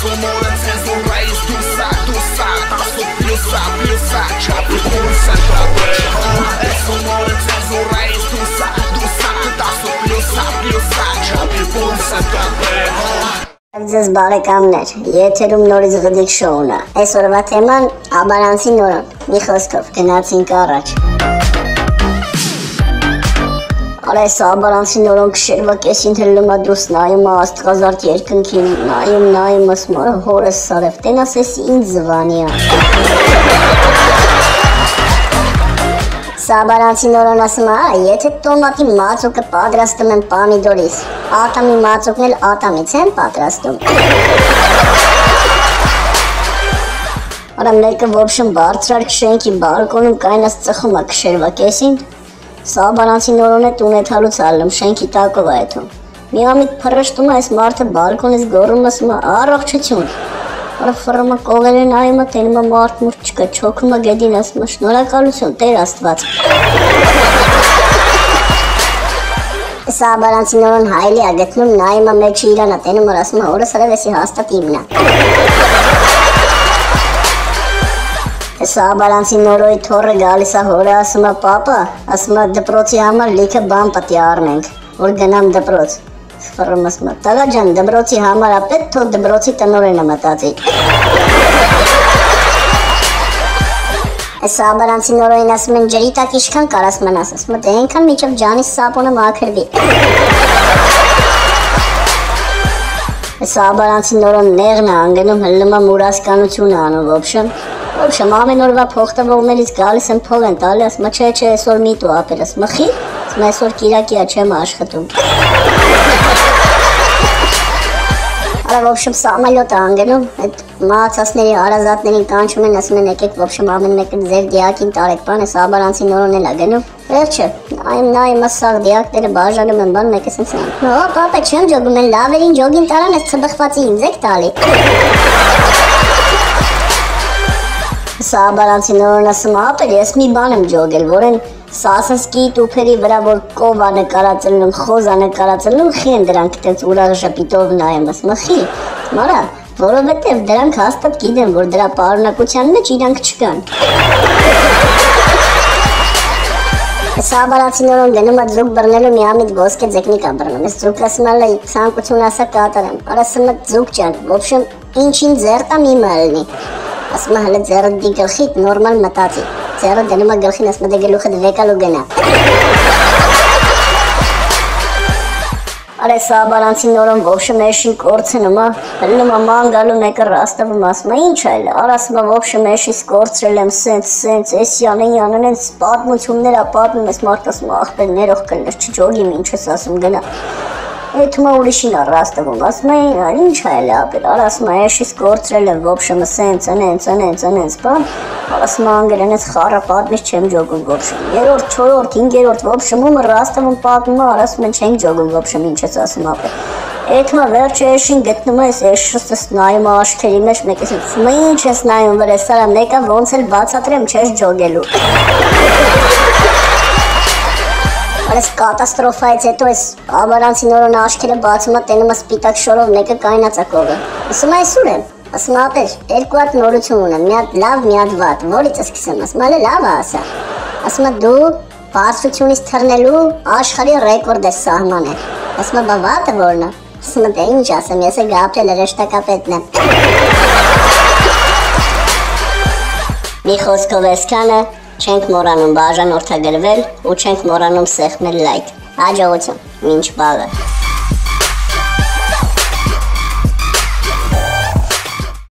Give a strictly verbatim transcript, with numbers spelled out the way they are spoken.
sonora cenzura is do sa, do sa Tasso pilsa, pilsa, čapi pulsa E sonora cenzura is do sa, do sa Tasso pilsa, pilsa, čapi pulsa Ձեզ բարեկամներ, եթերում նորից Ղդիկ շոուն է։ Այսօրվա թեման Աբարանցի նորոն։ Մի խոսքով գնացինք առաջ։ Արես Աբարանցի նորոն քշերվա կեսին հլում է դուրս նայում է աստղազարդ երկնքին, նայում, նայում ասում է հորս սարև, տենաս ես ինձ զվանի է։ Աբարանցի նորոն ասում է, եթե տոմատի մածուկը պատրաստում եմ պամիդորից, ատամի մածուկն էլ ատամից են պատրաստում։ Արա մեկը ոբշն բարձրար քշենքի բարկոնում կայնած ծխում է քշերվա կեսին, Աբարանցի նորոն է տուն է թալուց ալում, շենքի տակով է եթում։ Մի ամիտ փռշտում է այս մարդը բարկոնից գոռում ասում է առողջություն։ Արա ֆռմը կողել է նայում է տենում է մարդ մուրդ չկա, չոքում է գեդին ասում է շնորհակալություն, Տեր Աստված։ Սա Աբարանցի նորոն հայլի է գտնում, նայում է մեջը իրան է տենում է ասում է օրս արև էսի հաստատ իմն է։ Սա Աբարանցի նորոյի թորը գալիս է հորը ասում է պապա, ասում է դպրոցի համար լիքը բան պտի առնենք, որ գնամ դպրոց։ Ֆռում ասում է, տղա ջան, դպրոցի համար է պետք, թող դպրոցի տնօրենը մտածի։ Այս Աբարանցի նորոյին ասում են ջրի տակ ինչքան կարաս մնաս, ասում է դե այնքան մինչև ջանիս սապոնը մաքրվի։ Այս Աբարանցի նորոն նեղն է անգնում, հլնում է մուրասկանություն անում ոբշն։ Ոբշն ամեն օրվա փոխտվողներից գալիս են փող են տալի, ասում է չէ չէ այսօր մի տու ապել, ասում է խի, ասում է այսօր կիրակի է չեմ աշխատում։ Արա ոբշն սամալյոտ է անգնում, այդ մահացածների հարազատներին կանչում են, ասում են եկեք ոբշն ամեն մեկը ձեր դիակին տարեք բան, այս Աբարանցի նորոն էլ է գնում։ Վերջը, նայում նայում ասաղ դիակները բաժանում են բան մեկը սենց նայում։ Հո պապա չեմ ջոգում են լավերին ջոգին տարան ես ծբխվածի ինձ եք տալի։ Սա Աբարանցի նորոն ասում ապել ես մի բան եմ ջոգել, որ են սասսկի տուփերի վրա որ կով է նկարածելնում, խոզ է նկարածելնում, խի են դրանք տենց ուրախ ժպիտով նայում, ասում խի, մարա, որովհետև դրանք հաստատ գիտեն, որ դրա պարունակության մեջ իրանք չկան։ Սա Աբարանցի նորոն գնում է ձուկ բռնելու մի ամիտ ոսկե ձեկնիկ է բռնում, ես ձուկ ասում է ցանկություն ասա կատարեմ, արասում է ձուկ ջան, ոբշն ինչին ձերտա մի մալնի։ Ասում է հələ ձեռդ դի գլխիդ նորմալ մտածի, ձեռը դնում է գլխին, ասում է դե գլուխդ վեկալու գնա։ Արա սա Աբարանցի նորոն ոբշը մեշին կորցնում է, հլնում է ման գալու մեկը ռաստվում, ասում է ինչ այլ, արա ասում է ոբշը մեշից կորցրել եմ, սենց, սենց, էս յանեն յանեն են պատմություններ է պատմում, ես մարդ ասում է աղբեր ներող կլներ, չջոգիմ ինչ ես ասում գնա։ Էթում է ուրիշին է ռաստվում, ասում է ինչ այլ է ապել, արա ասում է էշից կորցրել եմ ոբշը սենց, ընենց, ընենց, ընենց, բան, արա ասում է անգր ընենց խառը պատմից չեմ ջոգում ոբշում, երորդ, չորորդ, հինգերորդ ոբշմումը ռաստվում պատմում է, արա ասում են չենք ջոգում ոբշում, ինչ ես ասում ապել, էթում է վերջը էշին գտնում է, էշս նայում է աշքերի մեջ, մեկ ես ասում է ինչ ես նայում վրես, արա մեկը ոնց էլ բացատրեմ չես ջոգելու։ Արես կատաստրոֆայից հետո այս Աբարանցի նորոն աշքերը բացում է տենում է սպիտակ շորով մեկը կայնած է կողը։ Ասում է այսուր եմ, ասում է ապեր, երկու հատ նորություն ունեմ, մի հատ լավ, մի հատ վատ, որից սկսեմ, ասում է լավ է ասա։ Ասում է դու բարձրությունից թռնելու աշխարհի ռեկորդ ես սահմանել։ Ասում է բա վատը որն է։ Ասում է դե ինչ ասեմ, ես էլ ապրել հրեշտակապետն եմ։ Մի խոսքով այսքանը չենք մոռանում բաժանորդագրվել ու չենք մոռանում սեղմել լայք։ Հաջողություն, մինչ բաղը։